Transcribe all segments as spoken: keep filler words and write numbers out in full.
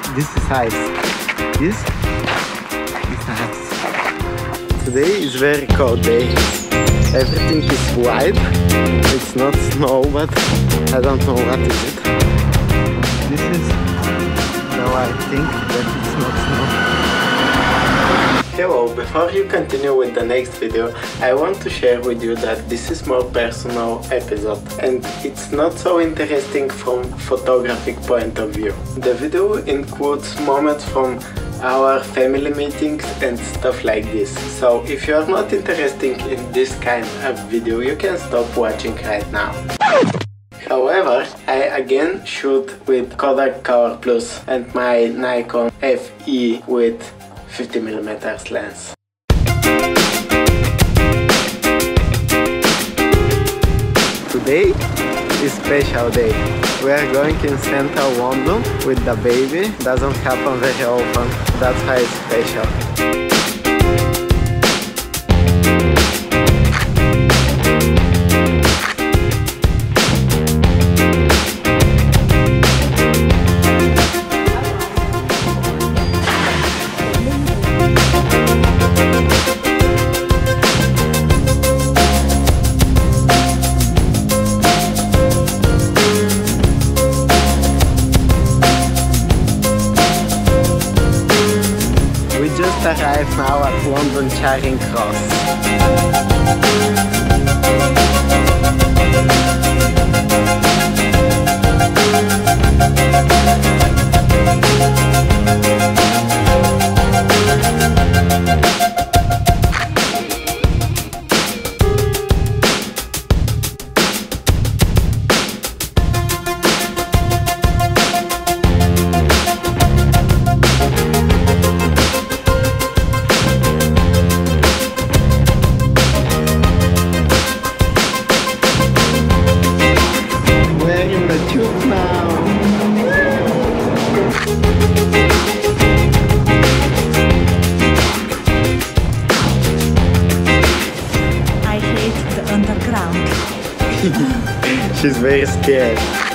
this is ice. This is ice. Today is very cold day. Everything is white. It's not snow, but I don't know what is it. This is now I think that it's not snow. Hello, before you continue with the next video, I want to share with you that this is more personal episode and it's not so interesting from photographic point of view. The video includes moments from our family meetings and stuff like this. So if you are not interested in this kind of video, you can stop watching right now. However, I again shoot with Kodak colorplus and my Nikon F E with fifty millimeter lens. Today is special day. We are going in central London with the baby. Doesn't happen very often. That's why it's special. Arrive now at London Charing Cross. She's very scared.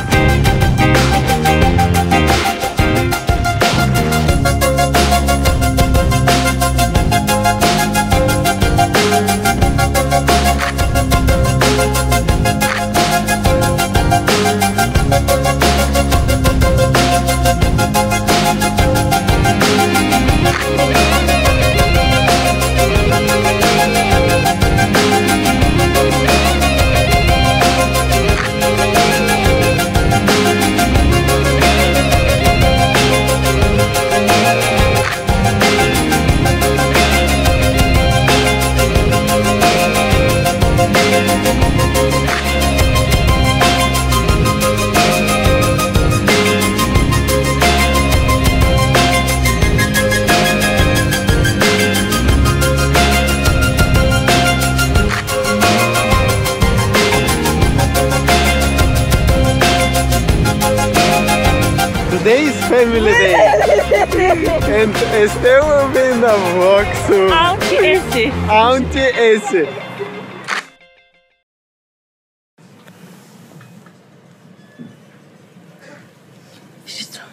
Today is family day and Esther will be in the vlog soon. Auntie Essie. Auntie Essie.